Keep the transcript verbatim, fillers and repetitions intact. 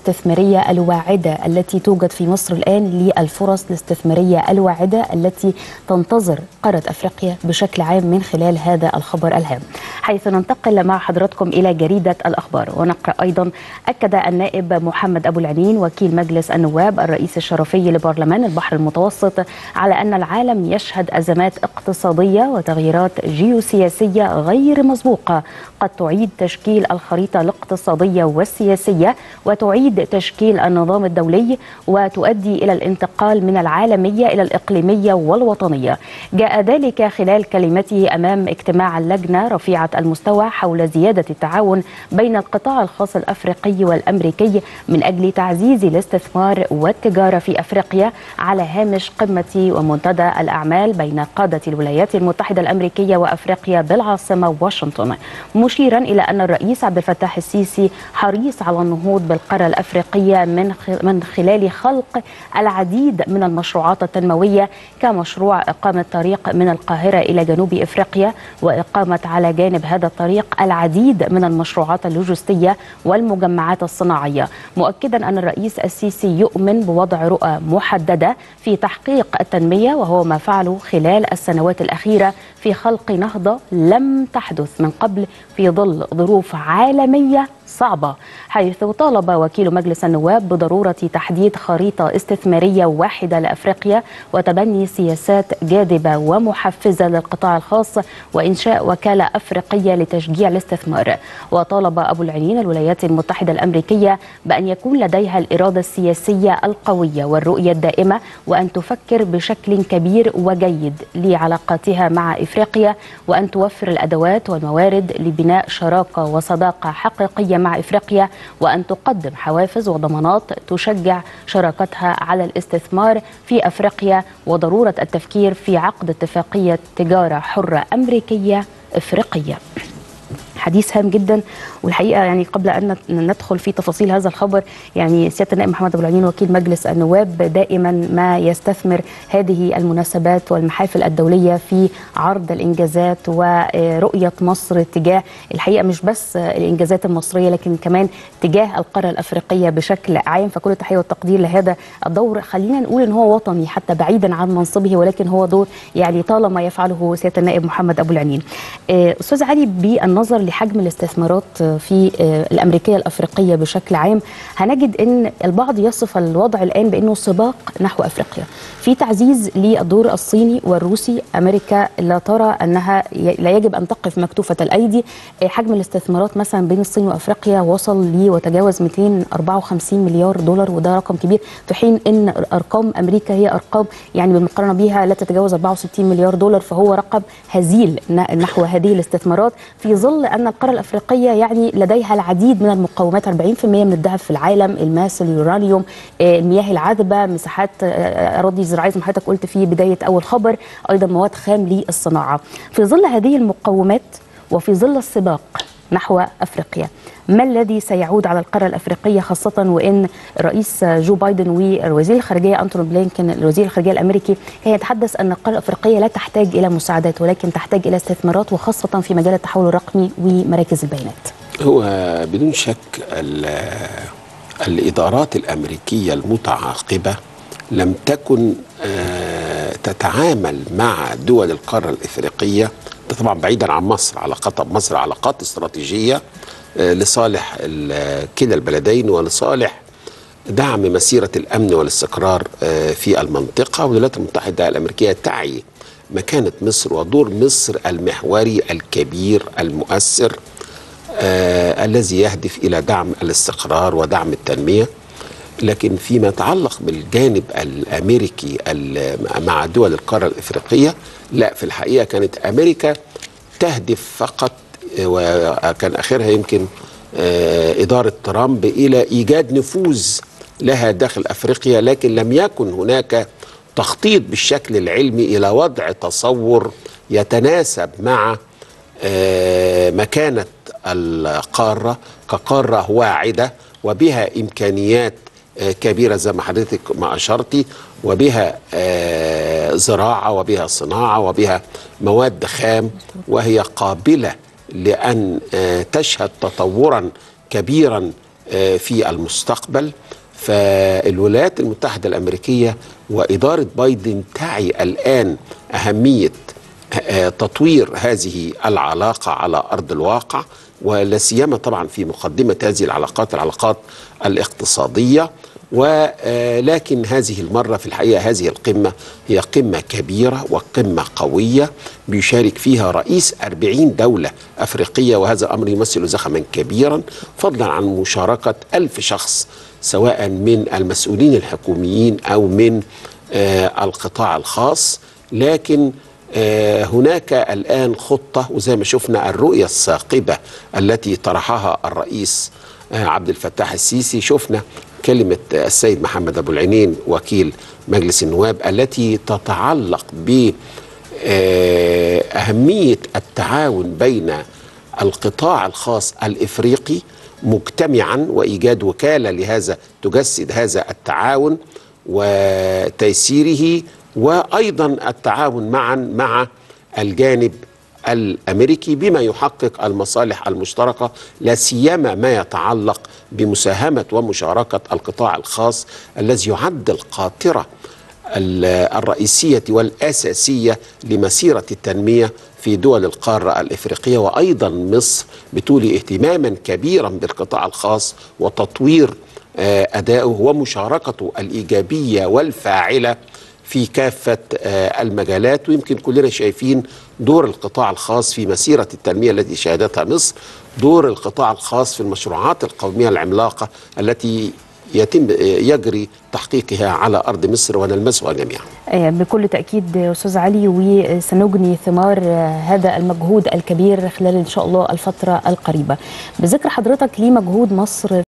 الاستثمارية الواعدة التي توجد في مصر الآن للفرص الاستثمارية الواعدة التي تنتظر قارة أفريقيا بشكل عام من خلال هذا الخبر الهام، حيث ننتقل مع حضراتكم إلى جريدة الأخبار ونقرأ أيضا. أكد النائب محمد أبو العنين وكيل مجلس النواب الرئيس الشرفي لبرلمان البحر المتوسط على أن العالم يشهد أزمات اقتصادية وتغييرات جيوسياسية غير مسبوقة قد تعيد تشكيل الخريطة الاقتصادية والسياسية وتعيد تشكيل النظام الدولي وتؤدي إلى الانتقال من العالمية إلى الإقليمية والوطنية. جاء ذلك خلال كلمته أمام اجتماع اللجنة رفيعة المستوى حول زيادة التعاون بين القطاع الخاص الأفريقي والأمريكي من أجل تعزيز الاستثمار والتجارة في أفريقيا على هامش قمة ومنتدى الأعمال بين قادة الولايات المتحدة الأمريكية وأفريقيا بالعاصمة واشنطن، مشيرا إلى أن الرئيس عبد الفتاح السيسي حريص على النهوض بالقارة الأفريقية من من خلال خلق العديد من المشروعات التنموية كمشروع إقامة طريق من القاهرة إلى جنوب أفريقيا، وإقامة على جانب هذا الطريق العديد من المشروعات اللوجستية والمجمعات الصناعية، مؤكدا أن الرئيس السيسي يؤمن بوضع رؤى محددة في تحقيق التنمية، وهو ما فعله خلال السنوات الأخيرة في خلق نهضة لم تحدث من قبل في ظل ظروف عالمية صعبة، حيث طالب وكيل مجلس النواب بضرورة تحديد خريطة استثمارية واحدة لأفريقيا وتبني سياسات جاذبة ومحفزة للقطاع الخاص وإنشاء وكالة أفريقية لتشجيع الاستثمار. وطالب أبو العنين الولايات المتحدة الأمريكية بأن يكون لديها الإرادة السياسية القوية والرؤية الدائمة وأن تفكر بشكل كبير وجيد لعلاقاتها مع إفريقيا، وأن توفر الأدوات والموارد لبناء شراكة وصداقة حقيقية مع إفريقيا، وأن تقدم حوافز وضمانات تشجع شراكتها على الاستثمار في أفريقيا، وضرورة التفكير في عقد اتفاقية تجارة حرة أمريكية إفريقية. حديث هام جدا، والحقيقه يعني قبل ان ندخل في تفاصيل هذا الخبر، يعني سياده النائب محمد ابو العنين وكيل مجلس النواب دائما ما يستثمر هذه المناسبات والمحافل الدوليه في عرض الانجازات ورؤيه مصر تجاه الحقيقه مش بس الانجازات المصريه لكن كمان تجاه القاره الافريقيه بشكل عام، فكل التحيه والتقدير لهذا الدور. خلينا نقول ان هو وطني حتى بعيدا عن منصبه، ولكن هو دور يعني طالما يفعله سياده النائب محمد ابو العنين. استاذ علي، بالنظر لحجم الاستثمارات في الأمريكية الأفريقية بشكل عام، هنجد أن البعض يصف الوضع الآن بأنه سباق نحو أفريقيا في تعزيز للدور الصيني والروسي. أمريكا لا ترى أنها لا يجب أن تقف مكتوفة الأيدي. حجم الاستثمارات مثلا بين الصين وأفريقيا وصل لي وتجاوز مئتين وأربعة وخمسين مليار دولار، وده رقم كبير، في حين أن أرقام أمريكا هي أرقام يعني بالمقارنة بها لا تتجاوز أربعة وستين مليار دولار، فهو رقم هزيل نحو هذه الاستثمارات، في ظل أن القارة الأفريقية يعني لديها العديد من المقومات، أربعين بالمئة من الذهب في العالم، الماس، اليورانيوم، المياه العذبة، مساحات أراضي زراعية زي ما حضرتك قلت في بداية أول خبر، أيضا مواد خام للصناعة. في ظل هذه المقومات وفي ظل السباق نحو أفريقيا، ما الذي سيعود على القارة الأفريقية، خاصة وإن الرئيس جو بايدن ووزير الخارجية أنتوني بلينكن الوزير الخارجية الأمريكي كان يتحدث أن القارة الأفريقية لا تحتاج إلى مساعدات ولكن تحتاج إلى استثمارات، وخاصة في مجال التحول الرقمي ومراكز البيانات؟ هو بدون شك الإدارات الأمريكية المتعاقبة لم تكن تتعامل مع دول القارة الإفريقية، طبعا بعيدا عن مصر، علاقات مصر علاقات استراتيجية لصالح كلا البلدين ولصالح دعم مسيرة الأمن والاستقرار في المنطقة. والولايات المتحدة الأمريكية تعي مكانة مصر ودور مصر المحوري الكبير المؤثر آه الذي يهدف إلى دعم الاستقرار ودعم التنمية. لكن فيما يتعلق بالجانب الأمريكي مع دول القارة الإفريقية، لا، في الحقيقة كانت أمريكا تهدف فقط، وكان آخرها يمكن إدارة ترامب، إلى إيجاد نفوذ لها داخل أفريقيا، لكن لم يكن هناك تخطيط بالشكل العلمي إلى وضع تصور يتناسب مع مكانة القارة كقارة واعدة وبها إمكانيات كبيرة زي ما حضرتك ما أشرتي، وبها زراعة وبها صناعة وبها مواد خام، وهي قابلة لأن تشهد تطورا كبيرا في المستقبل. فالولايات المتحدة الأمريكية وإدارة بايدن تعي الآن أهمية تطوير هذه العلاقة على أرض الواقع، ولا سيما طبعا في مقدمة هذه العلاقات العلاقات الاقتصادية. ولكن هذه المرة في الحقيقة هذه القمة هي قمة كبيرة وقمة قوية بيشارك فيها رئيس أربعين دولة أفريقية، وهذا الأمر يمثل زخما كبيرا، فضلا عن مشاركة ألف شخص سواء من المسؤولين الحكوميين أو من آه القطاع الخاص. لكن آه هناك الآن خطة، وزي ما شفنا الرؤية الثاقبة التي طرحها الرئيس آه عبد الفتاح السيسي، شفنا كلمة السيد محمد أبو العينين وكيل مجلس النواب التي تتعلق بأهمية التعاون بين القطاع الخاص الإفريقي مجتمعا وإيجاد وكالة لهذا تجسد هذا التعاون وتيسيره، وأيضا التعاون معا مع الجانب الأمريكي بما يحقق المصالح المشتركة، لا سيما ما يتعلق بمساهمة ومشاركة القطاع الخاص الذي يعد القاطرة الرئيسية والأساسية لمسيرة التنمية في دول القارة الإفريقية. وأيضا مصر بتولي اهتماما كبيرا بالقطاع الخاص وتطوير أدائه ومشاركته الإيجابية والفاعلة في كافة المجالات. ويمكن كلنا شايفين دور القطاع الخاص في مسيرة التنمية التي شهدتها مصر، دور القطاع الخاص في المشروعات القومية العملاقة التي يتم يجري تحقيقها على أرض مصر ونلمسها جميعا. بكل تأكيد أستاذ علي، وسنجني ثمار هذا المجهود الكبير خلال إن شاء الله الفترة القريبة. بذكر حضرتك لمجهود مصر